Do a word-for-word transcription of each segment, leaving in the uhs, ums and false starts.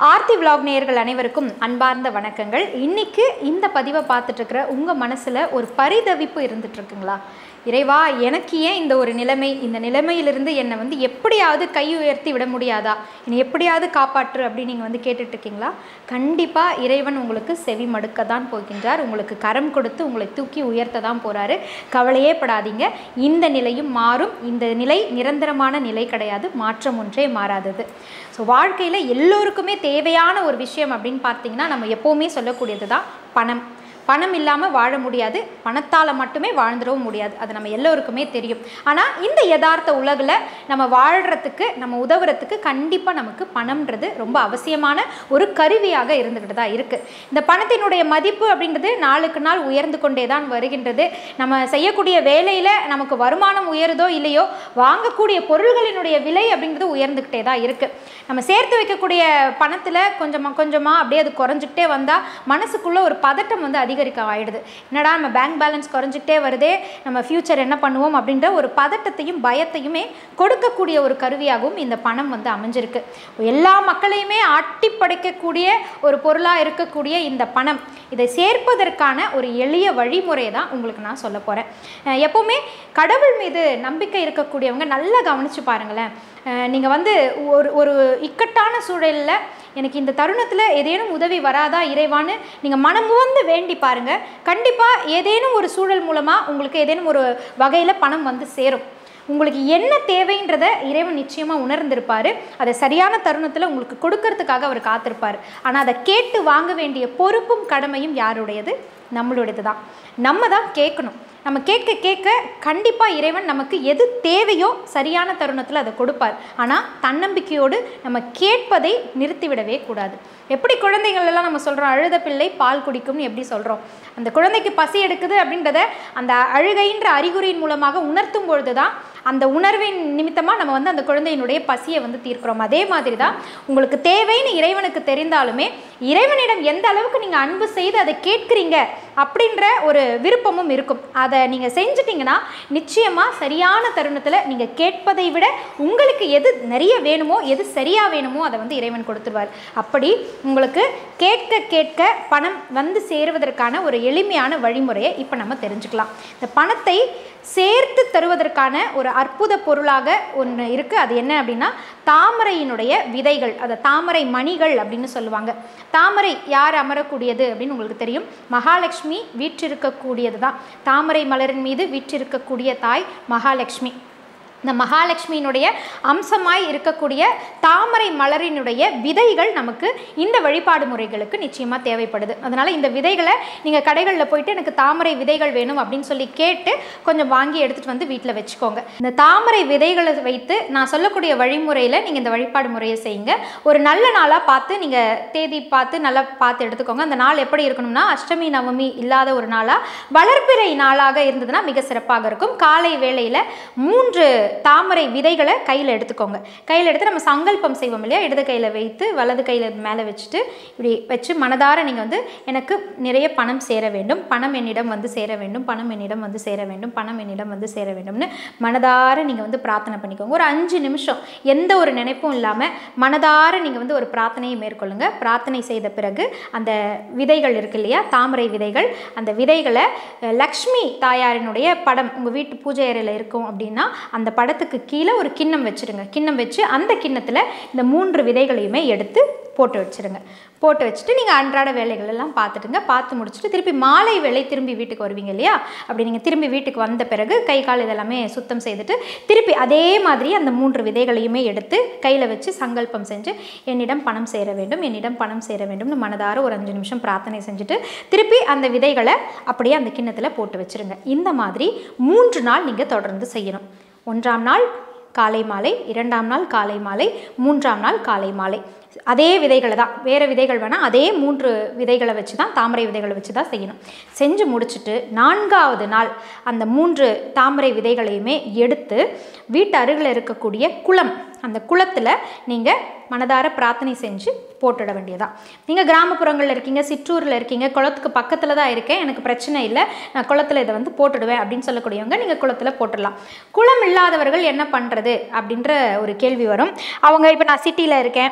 Aarthi vlog நேயர்கள் அனைவருக்கும் அன்பார்ந்த வணக்கங்கள். இன்னைக்கு இந்த பதிவை பார்த்துட்டு இருக்கிற உங்க மனசுல ஒரு பரிதவிப்பு இருந்துட்டு இருக்குங்களா? இறைவா, எனக்கு ஏன் இந்த ஒரு நிலைமை, இந்த நிலைமையிலிருந்து என்னை வந்து எப்படியாவது கை உயர்த்தி விட முடியாதா, என்னை எப்படியாவது காப்பாற்று அப்படின்னு நீங்கள் வந்து கேட்டுட்டு இருக்கீங்களா? கண்டிப்பாக இறைவன் உங்களுக்கு செவி மடுக்க தான் போகின்றார். உங்களுக்கு கரம் கொடுத்து உங்களை தூக்கி உயர்த்த தான் போகிறாரு. கவலையே படாதீங்க. இந்த நிலையும் மாறும். இந்த நிலை நிரந்தரமான நிலை கிடையாது, மாற்றம் ஒன்றே மாறாதது. ஸோ வாழ்க்கையில் எல்லோருக்குமே தேவையான ஒரு விஷயம் அப்படின்னு பார்த்தீங்கன்னா நம்ம எப்போவுமே சொல்லக்கூடியது தான் பணம். பணம் இல்லாமல் வாழ முடியாது, பணத்தால் மட்டுமே வாழ்ந்துடவும் முடியாது. அது நம்ம எல்லோருக்குமே தெரியும். ஆனால் இந்த யதார்த்த உலகில் நம்ம வாழ்கிறதுக்கு, நம்ம உதவுறதுக்கு கண்டிப்பாக நமக்கு பணம்ன்றது ரொம்ப அவசியமான ஒரு கருவியாக இருந்துக்கிட்டு தான் இருக்குது. இந்த பணத்தினுடைய மதிப்பு அப்படின்றது நாளுக்கு நாள் உயர்ந்து கொண்டே தான் வருகின்றது. நம்ம செய்யக்கூடிய வேலையில் நமக்கு வருமானம் உயருதோ இல்லையோ, வாங்கக்கூடிய பொருள்களினுடைய விலை அப்படின்றது உயர்ந்துக்கிட்டே தான் இருக்குது. நம்ம சேர்த்து வைக்கக்கூடிய பணத்தில் கொஞ்சமாக கொஞ்சமாக அப்படியே அது குறைஞ்சிக்கிட்டே வந்தால் மனசுக்குள்ளே ஒரு பதட்டம் வந்து அதிகரிக்க ஆயிடுது. என்னடா நம்ம பேங்க் பேலன்ஸ் குறைஞ்சிக்கிட்டே வருதே, நம்ம ஃபியூச்சர் என்ன பண்ணுவோம் அப்படின்ற ஒரு பதட்டத்தையும் பயத்தையுமே கொடுக்கக்கூடிய ஒரு கருவியாகவும் இந்த பணம் வந்து அமைஞ்சிருக்கு. எல்லா மக்களையுமே ஆட்டி படைக்கக்கூடிய ஒரு பொருளாக இருக்கக்கூடிய இந்த பணம், இதை சேர்ப்பதற்கான ஒரு எளிய வழிமுறையை தான் உங்களுக்கு நான் சொல்ல போகிறேன். எப்போவுமே கடவுள் மீது நம்பிக்கை இருக்கக்கூடியவங்க நல்லா கவனித்து பாருங்களேன். நீங்கள் வந்து ஒரு ஒரு இக்கட்டான சூழலில் எனக்கு இந்த தருணத்தில் ஏதேனும் உதவி வராதா இறைவான்னு நீங்கள் மனமுவந்து வேண்டி பாருங்கள். கண்டிப்பாக ஏதேனும் ஒரு சூழல் மூலமாக உங்களுக்கு ஏதேனும் ஒரு வகையில் பணம் வந்து சேரும். உங்களுக்கு என்ன தேவைன்றதை இறைவன் நிச்சயமாக உணர்ந்திருப்பார். அதை சரியான தருணத்தில் உங்களுக்கு கொடுக்கறதுக்காக அவர் காத்திருப்பார். ஆனால் அதை கேட்டு வாங்க வேண்டிய பொறுப்பும் கடமையும் யாருடையது? நம்மளுடையது தான். நம்ம தான் கேட்கணும். நம்ம கேட்க கேட்க கண்டிப்பாக இறைவன் நமக்கு எது தேவையோ சரியான தருணத்தில் அதை கொடுப்பார். ஆனால் தன்னம்பிக்கையோடு நம்ம கேட்பதை நிறுத்திவிடவே கூடாது. எப்படி குழந்தைகள் எல்லாம் நம்ம சொல்கிறோம், அழுத பிள்ளை பால் குடிக்கும்னு எப்படி சொல்கிறோம்? அந்த குழந்தைக்கு பசி எடுக்குது அப்படின்றத அந்த அழுகைன்ற அறிகுறியின் மூலமாக உணர்த்தும் பொழுது தான் அந்த உணர்வின் நிமித்தமாக நம்ம வந்து அந்த குழந்தையினுடைய பசியை வந்து தீர்க்கிறோம். அதே மாதிரி தான் உங்களுக்கு தேவைன்னு இறைவனுக்கு தெரிந்தாலுமே இறைவனிடம் எந்த அளவுக்கு நீங்கள் அன்பு செய்து அதை கேட்குறீங்க அப்படின்ற ஒரு விருப்பமும் இருக்கும். அதை நீங்கள் செஞ்சிட்டிங்கன்னா நிச்சயமாக சரியான தருணத்தில் நீங்கள் கேட்பதை விட உங்களுக்கு எது நிறைய வேணுமோ, எது சரியாக வேணுமோ அதை வந்து இறைவன் கொடுத்துருவார். அப்படி உங்களுக்கு கேட்க கேட்க பணம் வந்து சேருவதற்கான ஒரு எளிமையான வழிமுறையை இப்போ நம்ம தெரிஞ்சுக்கலாம். இந்த பணத்தை சேர்த்து தருவதற்கான ஒரு அற்புத பொருளாக ஒன்று இருக்குது. அது என்ன அப்படின்னா தாமரையினுடைய விதைகள், அதை தாமரை மணிகள் அப்படின்னு சொல்லுவாங்க. தாமரை யார் அமரக்கூடியது அப்படின்னு உங்களுக்கு தெரியும். மகாலட்சுமி வீற்றிருக்கக்கூடியது தான். தாமரை மலரின் மீது வீற்றிருக்கக்கூடிய தாய் மகாலட்சுமி. இந்த மகாலட்சுமியினுடைய அம்சமாய் இருக்கக்கூடிய தாமரை மலரினுடைய விதைகள் நமக்கு இந்த வழிபாடு முறைகளுக்கு நிச்சயமாக தேவைப்படுது. அதனால் இந்த விதைகளை நீங்கள் கடைகளில் போயிட்டு எனக்கு தாமரை விதைகள் வேணும் அப்படின்னு சொல்லி கேட்டு கொஞ்சம் வாங்கி எடுத்துகிட்டு வந்து வீட்டில் வச்சுக்கோங்க. இந்த தாமரை விதைகளை வைத்து நான் சொல்லக்கூடிய வழிமுறையில் நீங்கள் இந்த வழிபாடு முறையை செய்யுங்க. ஒரு நல்ல நாளாக பார்த்து நீங்கள் தேதி பார்த்து நல்லா பார்த்து எடுத்துக்கோங்க. அந்த நாள் எப்படி இருக்கணும்னா அஷ்டமி நவமி இல்லாத ஒரு நாளாக, வளர்ப்பிறை நாளாக இருந்ததுன்னா மிக சிறப்பாக இருக்கும். காலை வேளையில் மூன்று தாமரை விதைகளை கையில் எடுத்துக்கோங்க. கையில் எடுத்து நம்ம சங்கல்பம் செய்வோம் இல்லையா, இடது கையில் வைத்து வலது கையில் மேலே வச்சுட்டு இப்படி வச்சு மனதார நீங்கள் வந்து எனக்கு நிறைய பணம் சேர வேண்டும், பணம் என்னிடம் வந்து சேர வேண்டும், பணம் என்னிடம் வந்து சேர வேண்டும், பணம் என்னிடம் வந்து சேர வேண்டும்னு மனதார நீங்கள் வந்து பிரார்த்தனை பண்ணிக்கோங்க. ஒரு அஞ்சு நிமிஷம் எந்த ஒரு நினைப்பும் இல்லாமல் மனதார நீங்கள் வந்து ஒரு பிரார்த்தனையை மேற்கொள்ளுங்க. பிரார்த்தனை செய்த பிறகு அந்த விதைகள் இருக்கு இல்லையா, தாமரை விதைகள், அந்த விதைகளை லக்ஷ்மி தாயாரினுடைய படம் உங்கள் வீட்டு பூஜை அறையில் இருக்கும் அப்படின்னா அந்த படத்துக்கு கீழே ஒரு கிண்ணம் வச்சுருங்க. கிண்ணம் வச்சு அந்த கிண்ணத்தில் இந்த மூன்று விதைகளையுமே எடுத்து போட்டு வச்சுருங்க. போட்டு வச்சுட்டு நீங்கள் அன்றாட வேலைகள் எல்லாம் பார்த்துட்டுங்க. பார்த்து முடிச்சுட்டு திருப்பி மாலை வேலை திரும்பி வீட்டுக்கு வருவீங்க இல்லையா, அப்படி நீங்கள் திரும்பி வீட்டுக்கு வந்த பிறகு கை கால் இதெல்லாமே சுத்தம் செய்துட்டு திருப்பி அதே மாதிரி அந்த மூன்று விதைகளையுமே எடுத்து கையில் வச்சு சங்கல்பம் செஞ்சு என்னிடம் பணம் சேர வேண்டும், என்னிடம் பணம் சேர வேண்டும்னு மனதார ஒரு அஞ்சு நிமிஷம் பிரார்த்தனை செஞ்சுட்டு திருப்பி அந்த விதைகளை அப்படியே அந்த கிண்ணத்தில் போட்டு வச்சுருங்க. இந்த மாதிரி மூன்று நாள் நீங்கள் தொடர்ந்து செய்யணும். ஒன்றாம் நாள் காலை மாலை, இரண்டாம் நாள் காலை மாலை, மூன்றாம் நாள் காலை மாலை. அதே விதைகளை தான், வேறு விதைகள் வேணால் அதே மூன்று விதைகளை வச்சு தான், தாமரை விதைகளை வச்சு தான் செய்யணும். செஞ்சு முடிச்சுட்டு நான்காவது நாள் அந்த மூன்று தாமரை விதைகளையுமே எடுத்து வீட்டு அருகில் இருக்கக்கூடிய குளம், அந்த குளத்தில் நீங்கள் மனதார பிரார்த்தனை செஞ்சு போட்டுட வேண்டியதான். நீங்கள் கிராமப்புறங்களில் இருக்கீங்க, சிற்றூரில் இருக்கீங்க, குளத்துக்கு பக்கத்தில் தான் இருக்கேன், எனக்கு பிரச்சனை இல்லை, நான் குளத்தில் இதை வந்து போட்டுடுவேன் அப்படின்னு சொல்லக்கூடியவங்க நீங்கள் குளத்தில் போட்டுடலாம். குளம் இல்லாதவர்கள் என்ன பண்ணுறது அப்படின்ற ஒரு கேள்வி வரும். அவங்க இப்போ நான் சிட்டியில் இருக்கேன், நான்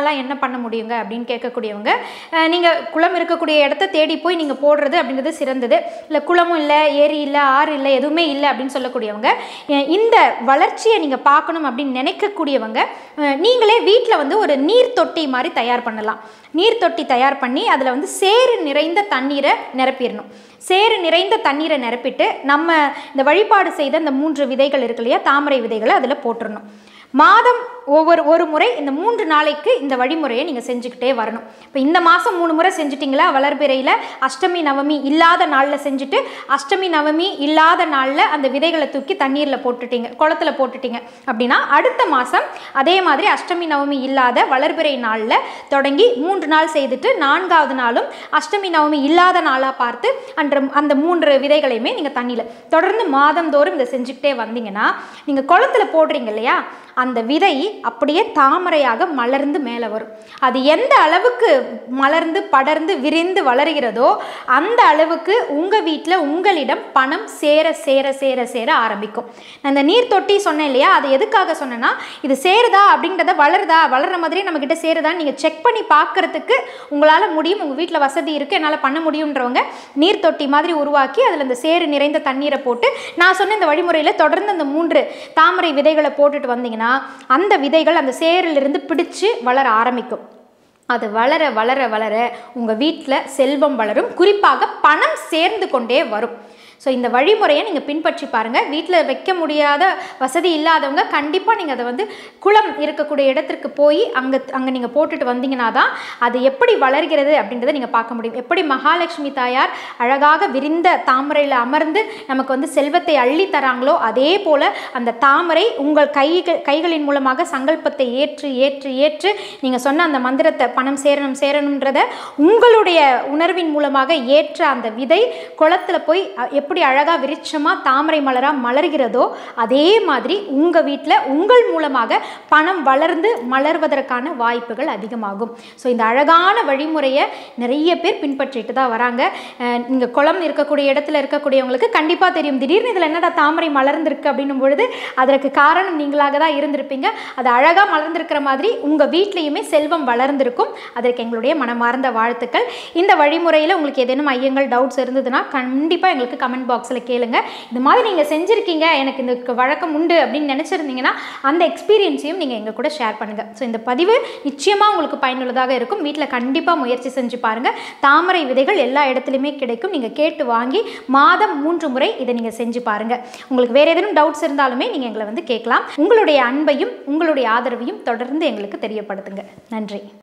நாங்களாம் என்ன பண்ண முடியுங்க அப்படின்னு கேட்கக்கூடியவங்க, நீங்கள் குளம் இருக்கக்கூடிய இடத்த தேடி போய் நீங்கள் போடுறது அப்படிங்கிறது சிறந்தது. இல்லை குளமும் இல்லை, ஏரி இல்லை, ஆறு இல்லை, எதுவுமே இல்லை அப்படின்னு சொல்லக்கூடியவங்க, இந்த வளர்ச்சியை நீங்கள் பார்க்கணும் அப்படின்னு நினைக்கக்கூடியவங்க நீங்களே வீட்டில் வந்து ஒரு நீர் தொட்டி மாதிரி தயார் பண்ணலாம். நீர் தொட்டி தயார் பண்ணி அதில் வந்து சேறு நிறைந்த தண்ணீரை நிரப்பிடணும். சேறு நிறைந்த தண்ணீரை நிரப்பிட்டு நம்ம இந்த வழிபாடு செய்த இந்த மூன்று விதைகள் இருக்கு இல்லையா, தாமரை விதைகளை அதில் போட்டுடணும். மாதம் ஒவ்வொரு ஒரு முறை இந்த மூன்று நாளைக்கு இந்த வழிமுறையை நீங்கள் செஞ்சுக்கிட்டே வரணும். இப்போ இந்த மாதம் மூணு முறை செஞ்சுட்டிங்களா, வளர்பிறையில் அஷ்டமி நவமி இல்லாத நாளில் செஞ்சுட்டு அஷ்டமி நவமி இல்லாத நாளில் அந்த விதைகளை தூக்கி தண்ணீரில் போட்டுட்டீங்க, குளத்தில் போட்டுட்டீங்க அப்படின்னா அடுத்த மாதம் அதே மாதிரி அஷ்டமி நவமி இல்லாத வளர்பிறை நாளில் தொடங்கி மூன்று நாள் செய்துட்டு நான்காவது நாளும் அஷ்டமி நவமி இல்லாத நாளாக பார்த்து அன்ற அந்த மூன்று விதைகளையுமே நீங்கள் தண்ணியில் தொடர்ந்து மாதந்தோறும் இதை செஞ்சுக்கிட்டே வந்தீங்கன்னா நீங்கள் குளத்தில் போடுறீங்க இல்லையா, அந்த விதை அப்படியே தாமரையாக மலர்ந்து மேலே வரும். அது எந்த அளவுக்கு மலர்ந்து படர்ந்து விரிந்து வளர்கிறதோ அந்த அளவுக்கு உங்கள் வீட்டில் உங்களிடம் பணம் சேர சேர சேர சேர ஆரம்பிக்கும். நான் இந்த நீர் தொட்டி சொன்னேன் இல்லையா, அது எதுக்காக சொன்னேன்னா, இது சேருதா அப்படின்றத, வளருதா வளர்ற மாதிரி நம்மக்கிட்ட சேருதான்னு நீங்கள் செக் பண்ணி பார்க்குறதுக்கு உங்களால் முடியும். உங்கள் வீட்டில் வசதி இருக்குது, என்னால் பண்ண முடியுன்றவங்க நீர் தொட்டி மாதிரி உருவாக்கி அதில் இந்த சேறு நிறைந்த தண்ணீரை போட்டு நான் சொன்ன இந்த வழிமுறையில் தொடர்ந்து அந்த மூன்று தாமரை விதைகளை போட்டுட்டு வந்தீங்கன்னா அந்த விதைகள் அந்த சேரிலிருந்து பிடிச்சு வளர ஆரம்பிக்கும். அது வளர வளர வளர உங்கள் வீட்டில் செல்வம் வளரும், குறிப்பாக பணம் சேர்ந்து கொண்டே வரும். ஸோ இந்த வழிமுறையை நீங்கள் பின்பற்றி பாருங்கள். வீட்டில் வைக்க முடியாத வசதி இல்லாதவங்க கண்டிப்பாக நீங்கள் அதை வந்து குளம் இருக்கக்கூடிய இடத்திற்கு போய் அங்கே அங்கே நீங்கள் போட்டுட்டு வந்தீங்கன்னா தான் அது எப்படி வளர்கிறது அப்படின்றத நீங்கள் பார்க்க முடியும். எப்படி மகாலட்சுமி தாயார் அழகாக விரிந்த தாமரையில் அமர்ந்து நமக்கு வந்து செல்வத்தை அள்ளி தராங்களோ அதே போல் அந்த தாமரை உங்கள் கைகள் கைகளின் மூலமாக சங்கல்பத்தை ஏற்று ஏற்று ஏற்று நீங்கள் சொன்ன அந்த மந்திரத்தை பணம் சேரணும் சேரணுன்றதை உங்களுடைய உணர்வின் மூலமாக ஏற்ற அந்த விதை குளத்தில் போய் எப்படி அழகா விருட்சமா தாமரை மலரா மலர்கிறதோ அதே மாதிரி உங்க வீட்டில் உங்கள் மூலமாக பணம் வளர்ந்து மலர்வதற்கான வாய்ப்புகள் அதிகமாகும். ஸோ இந்த அழகான வழிமுறையை நிறைய பேர் பின்பற்றிட்டு தான் வராங்க. நீங்கள் குளம் இருக்கக்கூடிய இடத்துல இருக்கக்கூடியவங்களுக்கு கண்டிப்பாக தெரியும், திடீர்னு இதில் என்னடா தாமரை மலர்ந்திருக்கு அப்படின்னும் பொழுது அதற்கு காரணம் நீங்களாக தான் இருந்திருப்பீங்க. அது அழகாக மலர்ந்திருக்கிற மாதிரி உங்கள் வீட்லேயுமே செல்வம் வளர்ந்திருக்கும். அதற்கு எங்களுடைய மனமார்ந்த வாழ்த்துக்கள். இந்த வழிமுறையில் உங்களுக்கு ஏதேனும் ஐயங்கள் டவுட்ஸ் இருந்ததுன்னா கண்டிப்பாக எங்களுக்கு கமெண்ட் பாக்ஸில் கேளுங்க. இந்த மாதிரி நீங்கள் செஞ்சுருக்கீங்க, எனக்கு இந்த வழக்கம் உண்டு அப்படின்னு நினச்சிருந்தீங்கன்னா அந்த எக்ஸ்பீரியன்ஸையும் நீங்கள் எங்கள் கூட ஷேர் பண்ணுங்கள். ஸோ இந்த பதிவு நிச்சயமாக உங்களுக்கு பயனுள்ளதாக இருக்கும். வீட்டில் கண்டிப்பாக முயற்சி செஞ்சு பாருங்கள். தாமரை விதைகள் எல்லா இடத்துலையுமே கிடைக்கும். நீங்கள் கேட்டு வாங்கி மாதம் மூன்று முறை இதை நீங்கள் செஞ்சு பாருங்கள். உங்களுக்கு வேறு ஏதேனும் டவுட்ஸ் இருந்தாலுமே நீங்கள் எங்களை வந்து கேட்கலாம். உங்களுடைய அன்பையும் உங்களுடைய ஆதரவையும் தொடர்ந்து எங்களுக்கு தெரியப்படுத்துங்க. நன்றி.